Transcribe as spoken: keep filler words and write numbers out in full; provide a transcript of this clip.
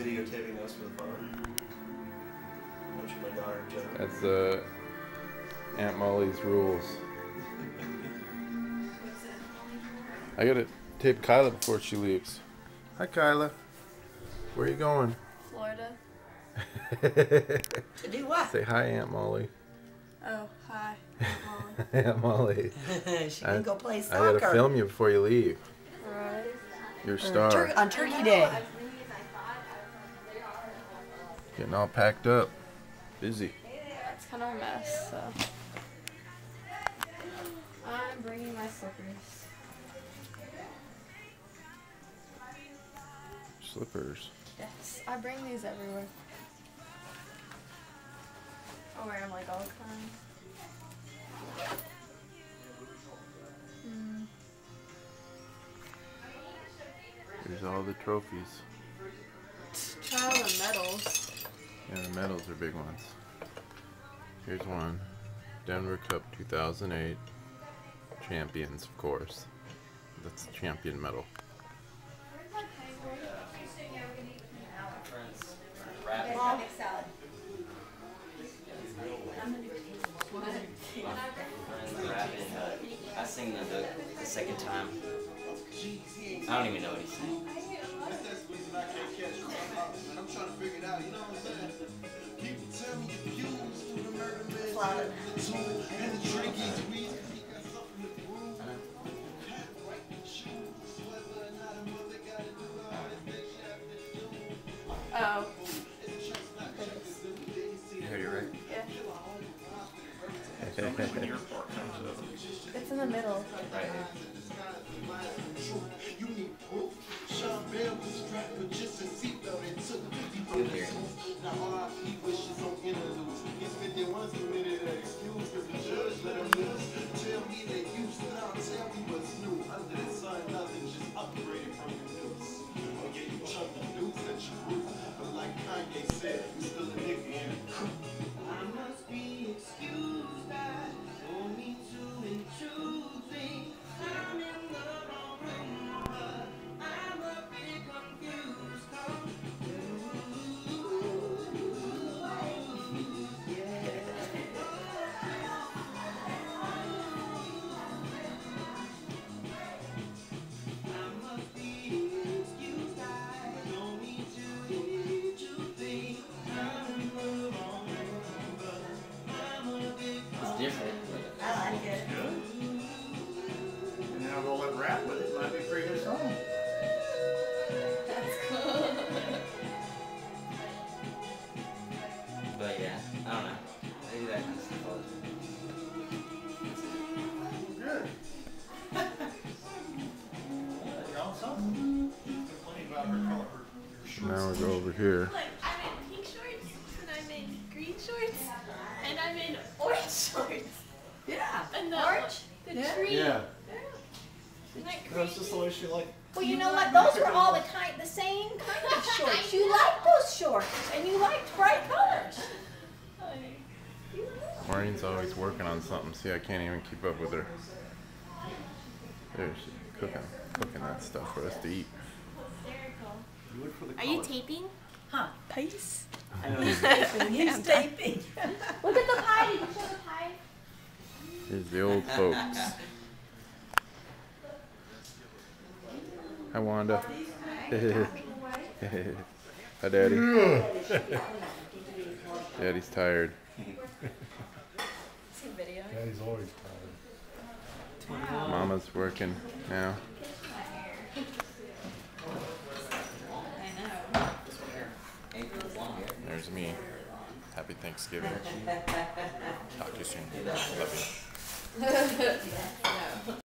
videotaping us for the phone. Watching my daughter jump. That's uh, Aunt Molly's rules. I gotta tape Kyla before she leaves. Hi, Kyla. Where are you going? Florida. To do what? Say hi, Aunt Molly. Oh, hi, Molly. Aunt Molly. She can go play I soccer. gotta film you before you leave. Right. Your Uh, star. tur- on Turkey Day. Getting all packed up. Busy. It's kind of a mess, so. I'm bringing my slippers. Slippers. Yes, I bring these everywhere. I wear them like all the time. Mm. Here's all the trophies. Try all the medals. Yeah, the medals are big ones. Here's one. Denver Cup two thousand eight. Champions, of course. That's the champion medal. I sing the, the, the second time. I don't even know what he's saying. Oh. You heard it right? Yeah. When your part comes up. It's in the middle. Right. Good hearing. It's different. I like it. And now roll it rap with it. Might be a pretty good song. That's cool. But yeah, I don't know. I do that kind of stuff all the time. Good. Y'all something? Complain about her color. Her shorts. Now we go over here. Look, I'm in pink shorts, and I'm in green shorts, and I'm in orange shorts. Yeah. And the, Orange? the Yeah. tree. Yeah. Isn't that That's just the way she like. Well, you know what? Those were all the kind, the same kind of shorts. You liked those shorts, and you liked bright colors. Maureen's always working on something. See, I can't even keep up with her. There, she's cooking, cooking that stuff for us to eat. You look for the Are you color. taping? Huh. Peace. He's taping. He's taping. Look at the pie. Did you show the pie? Here's the old folks. Hi, Wanda. Hi, Daddy. Daddy's tired. See video. Daddy's always tired. Mama's working now. There's me. Happy Thanksgiving. Talk to you soon. Love you.